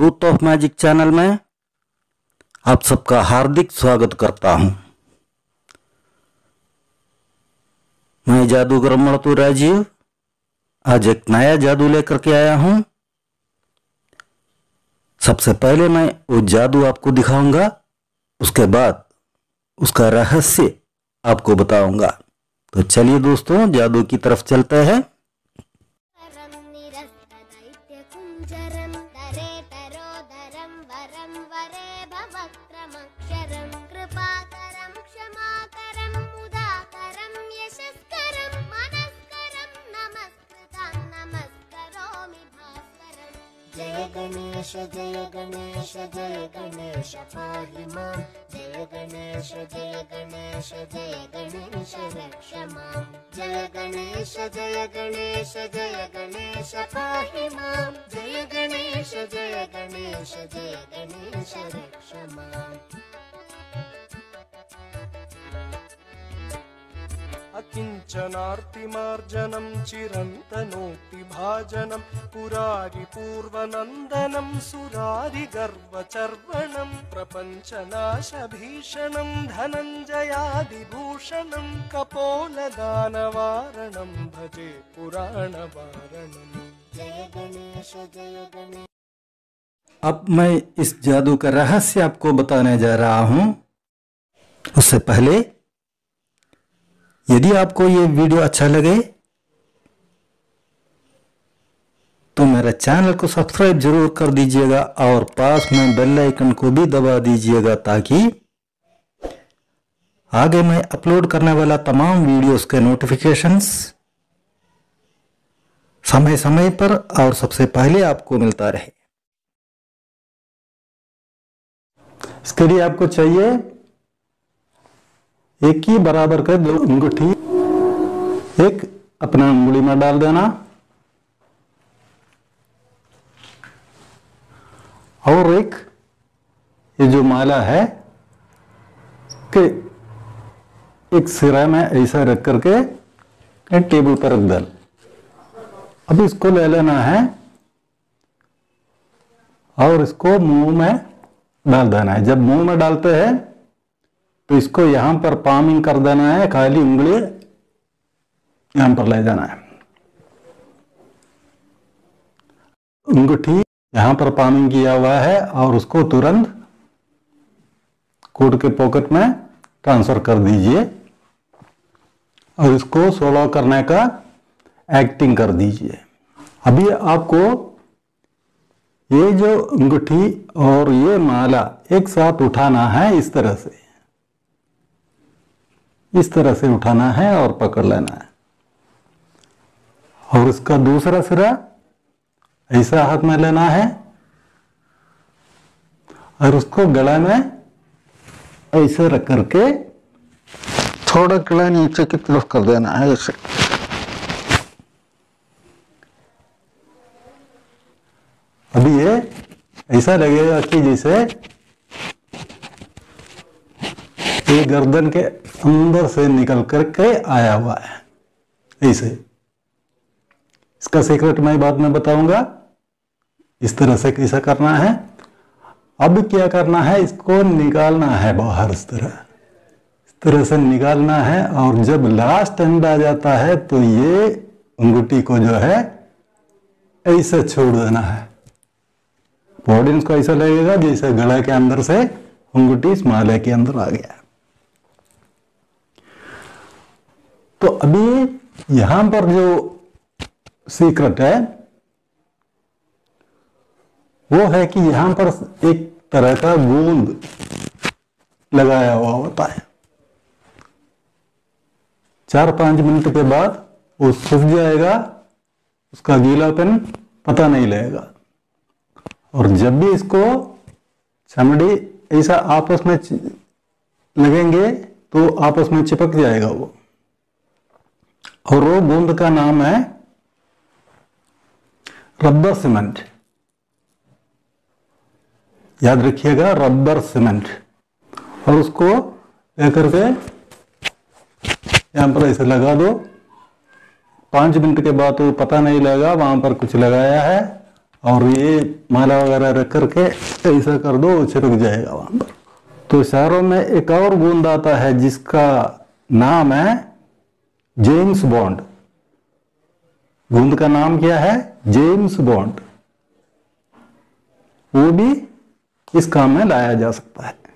Truth of magic channel में आप सबका हार्दिक स्वागत करता हूं। मैं जादूगर मड़तू राजीव आज एक नया जादू लेकर के आया हूं। सबसे पहले मैं वो जादू आपको दिखाऊंगा, उसके बाद उसका रहस्य आपको बताऊंगा। तो चलिए दोस्तों, जादू की तरफ चलते हैं। जय गणेश जय गणेश जय गणेश पाहि मां। जय गणेश जय गणेश जय गणेश रक्ष मां। जय गणेश जय गणेश जय गणेश पाहि मां। जय गणेश जय गणेश जय गणेश रक्ष मां। अकिञ्चनार्तिमार्जनं चिरन्तनोक्तिभाजनं पुरारिपूर्वनन्दनं सुरारिगर्वचर्वणं प्रपञ्चनाशभीषणं धनञ्जयादिभूषणं कपोलदानवारणं भजे पुराणवारणम्। जय गणेश जय गणेश। अब मैं इस जादू का रहस्य आपको बताने जा रहा हूं। उससे पहले यदि आपको ये वीडियो अच्छा लगे तो मेरे चैनल को सब्सक्राइब जरूर कर दीजिएगा और पास में बेल आइकन को भी दबा दीजिएगा, ताकि आगे मैं अपलोड करने वाला तमाम वीडियोस के नोटिफिकेशंस समय समय पर और सबसे पहले आपको मिलता रहे। इसके लिए आपको चाहिए एक ही बराबर का 2 अंगूठी, एक अपना उंगली में डाल देना और एक ये जो माला है के एक सिरा में ऐसा रख करके टेबल पर रख देना। अब इसको ले लेना है और इसको मुंह में डाल देना है। जब मुंह में डालते हैं तो इसको यहां पर पामिंग कर देना है, खाली उंगली यहां पर ले जाना है। अंगूठी यहां पर पामिंग किया हुआ है और उसको तुरंत कोट के पॉकेट में ट्रांसफर कर दीजिए और इसको सोलो करने का एक्टिंग कर दीजिए। अभी आपको ये जो अंगूठी और ये माला एक साथ उठाना है, इस तरह से उठाना है और पकड़ लेना है और इसका दूसरा सिरा ऐसा हाथ में लेना है और उसको गला में ऐसे रख करके थोड़ा गला नीचे की तरफ कर देना है ऐसे। अभी ये ऐसा लगेगा कि जैसे ये गर्दन के अंदर से निकल करके आया हुआ है ऐसे। इसका सीक्रेट मैं बाद में बताऊंगा इस तरह से कैसा करना है। अब क्या करना है, इसको निकालना है बाहर, इस तरह से निकालना है और जब लास्ट एंड आ जाता है तो ये अंगूठी को जो है ऐसे छोड़ देना है। ऑडियंस को ऐसा लगेगा जैसे गले के अंदर से अंगूठी इस माले के अंदर आ गया। तो अभी यहां पर जो सीक्रेट है वो है कि यहां पर एक तरह का गोंद लगाया हुआ होता है। 4-5 मिनट के बाद वो सूख जाएगा, उसका गीलापन पता नहीं लगेगा और जब भी इसको चमड़ी ऐसा आपस में लगेंगे तो आपस में चिपक जाएगा वो। और वो गोंद का नाम है रबर सीमेंट। याद रखिएगा, रबर सीमेंट। और उसको लेकर के यहां पर ऐसे लगा दो। 5 मिनट के बाद वो पता नहीं लगेगा वहां पर कुछ लगाया है और ये माला वगैरह रख करके ऐसा कर दो, छिड़क जाएगा वहां पर। तो शायरों में एक और बूंद आता है जिसका नाम है जेम्स बॉन्ड। बूंद का नाम क्या है? James Bond. वो भी इस काम में लाया जा सकता है।